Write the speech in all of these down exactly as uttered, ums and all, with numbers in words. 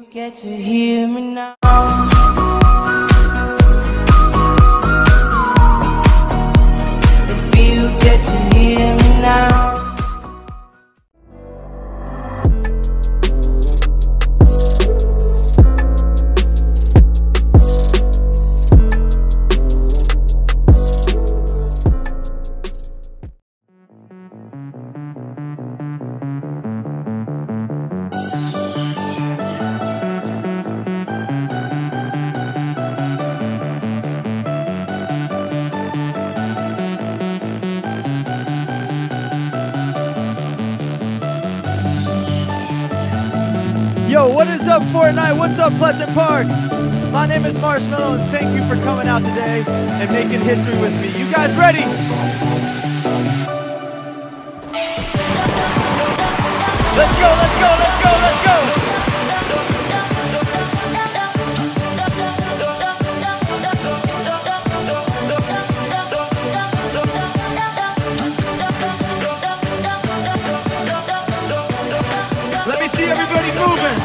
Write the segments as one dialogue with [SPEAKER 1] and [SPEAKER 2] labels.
[SPEAKER 1] Get to hear me now. If you get to hear me now.
[SPEAKER 2] Yo, what is up, Fortnite? What's up, Pleasant Park? My name is Marshmallow, and thank you for coming out today and making history with me. You guys ready? Let's go, let's go, let's go, let's go! Let me see everybody moving!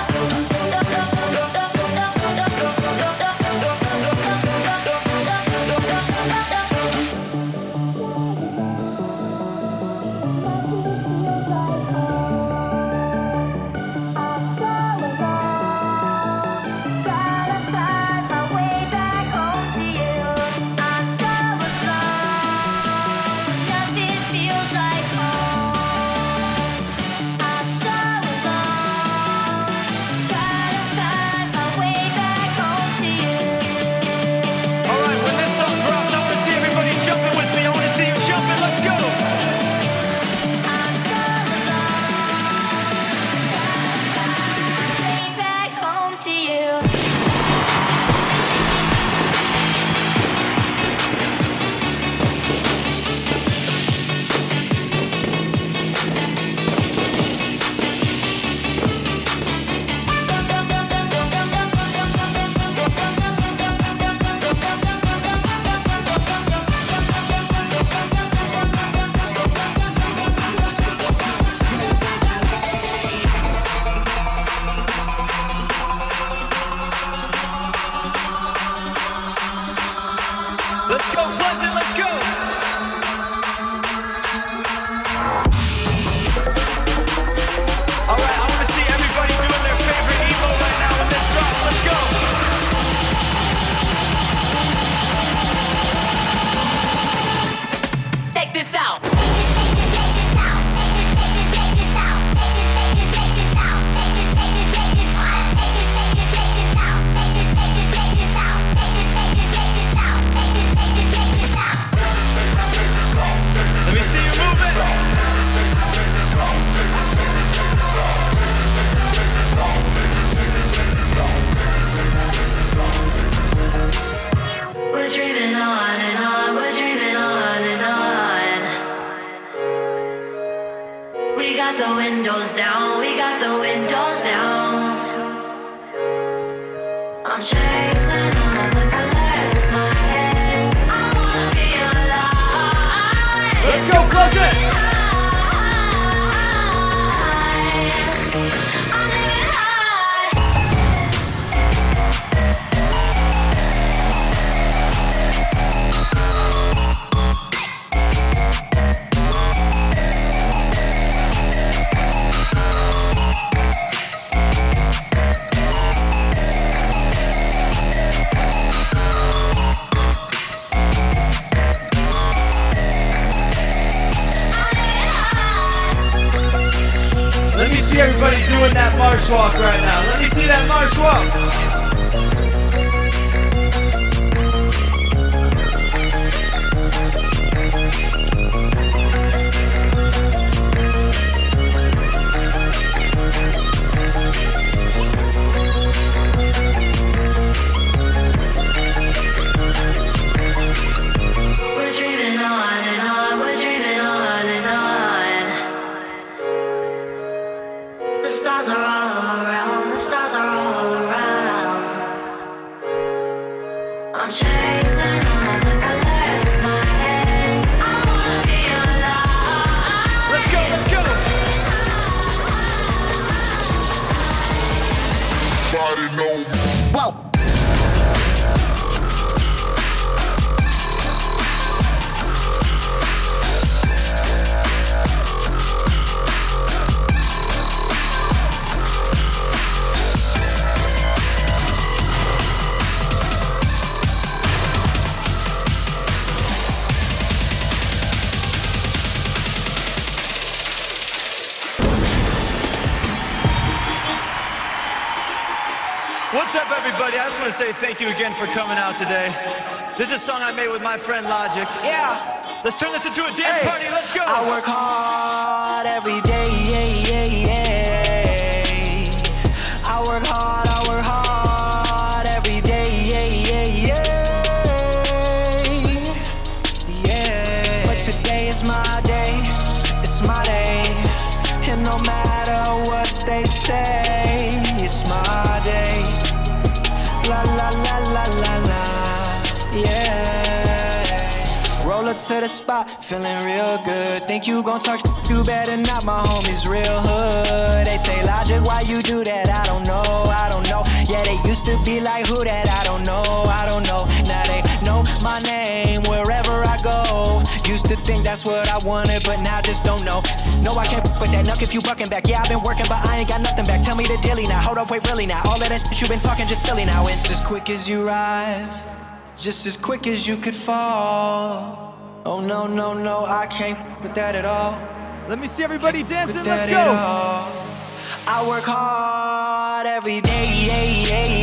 [SPEAKER 2] Let's go, Pleasant, let's go! Alright, I want to see everybody doing their favorite emo right now in this drop. Let's go!
[SPEAKER 3] Check this out! We got the windows down, we got the windows down. I'm chasing all of the colors in my head. I wanna be alive.
[SPEAKER 2] Let's go, Pleasant! Let me see everybody doing that march walk right now. Let me see that march walk.
[SPEAKER 3] We're dreaming on and on, we're dreaming on and on. The stars are all around, the stars are all around.
[SPEAKER 2] What's up, everybody? I just want to say thank you again for coming out today. This is a song I made with my friend Logic.
[SPEAKER 4] Yeah.
[SPEAKER 2] Let's turn this into a dance
[SPEAKER 4] Hey.
[SPEAKER 2] party. Let's go.
[SPEAKER 4] I work hard every day. Yeah, yeah, yeah. I work hard, I work hard every day. Yeah, yeah, yeah. Yeah. But today is my day. It's my day. And no matter what they say, it's my day. La la la la la la. Yeah. Roll up to the spot, feeling real good. Think you gon' talk, you better not, my homies real hood. They say, Logic, why you do that? I don't know, I don't know. Yeah, they used to be like, who that? I don't know, I don't know. Now they know my name wherever I go. Used to think that's what I wanted, but now just don't know. No, I can't f with that nuck if you bucking back. Yeah, I've been working, but I ain't got nothing back. Tell me the dilly now, hold up, wait, really now. All of that shit you been talking just silly now. It's as quick as you rise, just as quick as you could fall. Oh no, no, no, I can't f with that at all.
[SPEAKER 2] Let me see everybody dancing.
[SPEAKER 4] With
[SPEAKER 2] Let's
[SPEAKER 4] that at
[SPEAKER 2] go.
[SPEAKER 4] all. I work hard every day. Yeah, yeah,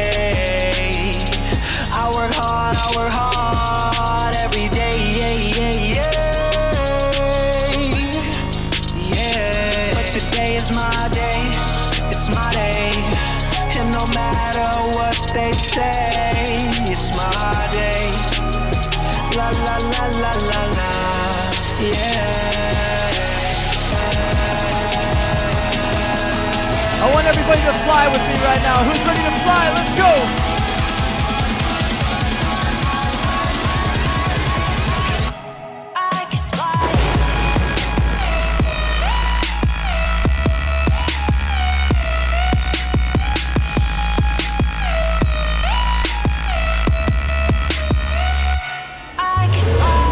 [SPEAKER 4] yeah. I work hard, I work hard every day. Yeah, yeah, yeah. Yeah. But today is my day. It's my day. And no matter what they say, it's my day. La la la la la la. Yeah.
[SPEAKER 2] I want everybody to fly with me right now. Who's ready to fly? Let's go.
[SPEAKER 3] I can fly. I can fly.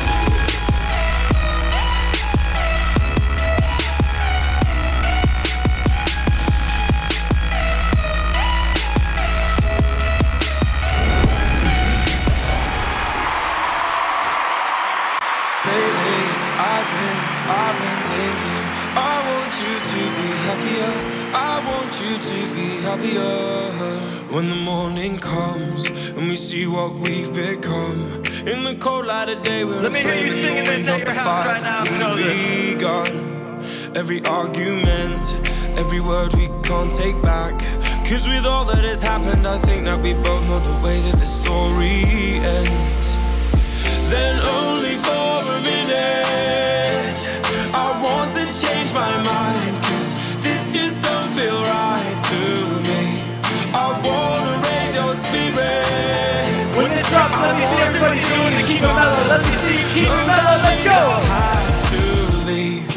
[SPEAKER 5] Lately, I've been, I've been thinking I want you to be happier. I want you to be happier. When the morning comes and we see what we've become. In the cold light of day, we're
[SPEAKER 2] Let me hear you
[SPEAKER 5] flaming
[SPEAKER 2] singing this
[SPEAKER 5] wind
[SPEAKER 2] at
[SPEAKER 5] up
[SPEAKER 2] your
[SPEAKER 5] the
[SPEAKER 2] house
[SPEAKER 5] fire
[SPEAKER 2] right now.
[SPEAKER 5] that
[SPEAKER 2] You know
[SPEAKER 5] we
[SPEAKER 2] this.
[SPEAKER 5] begun. Every argument, every word we can't take back. Cause with all that has happened, I think that we both know the way that the story ends. Then only for a minute I want to change my mind, cause this just don't feel right to me. I wanna raise your spirit.
[SPEAKER 2] When this drops, let me see everybody doing the keep it mellow. Let me see you keep it mellow. Let's go.
[SPEAKER 5] I have to leave.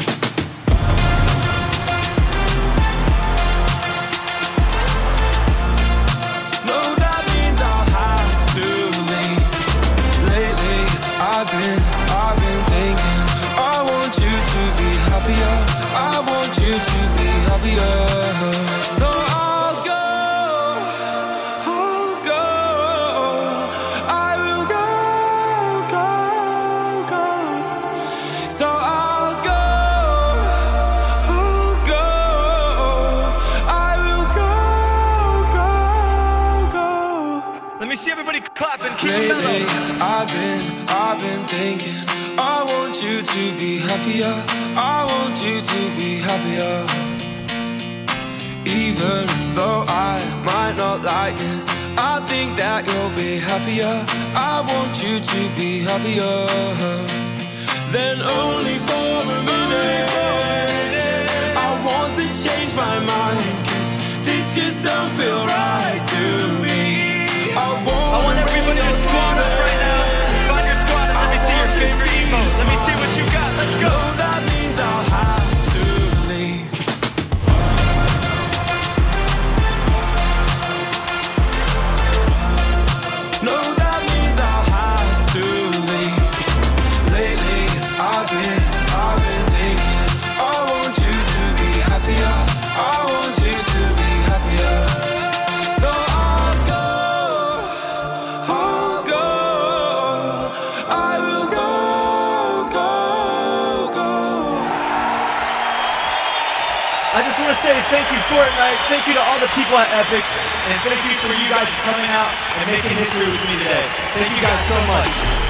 [SPEAKER 5] No, that means I'll have to leave. Lately, I've been, I've been thinking I want you to be happier. I want you to be happier. So I'll go, I'll go. I will go, go, go. So I'll go, I'll go. I will go, go, go.
[SPEAKER 2] Let me see everybody clapping. Keep it
[SPEAKER 5] Lately,
[SPEAKER 2] mellow.
[SPEAKER 5] I've been, I've been thinking I want you to be happier. I want you to be happier. Even though I might not like this, I think that you'll be happier. I want you to be happier. Then only for a minute I want to change my mind, cause this just don't feel right to me. I want,
[SPEAKER 2] I want everybody to squat up right now. Find your squat and let me see your favorite emotes. Let me see what you got. Let's go.
[SPEAKER 5] No, that means I'll have to leave. No, that means I'll have to leave. Lately, I've been
[SPEAKER 2] I just want to say thank you, Fortnite. Thank you to all the people at Epic. And thank you for you guys coming out and making history with me today. Thank you guys so much.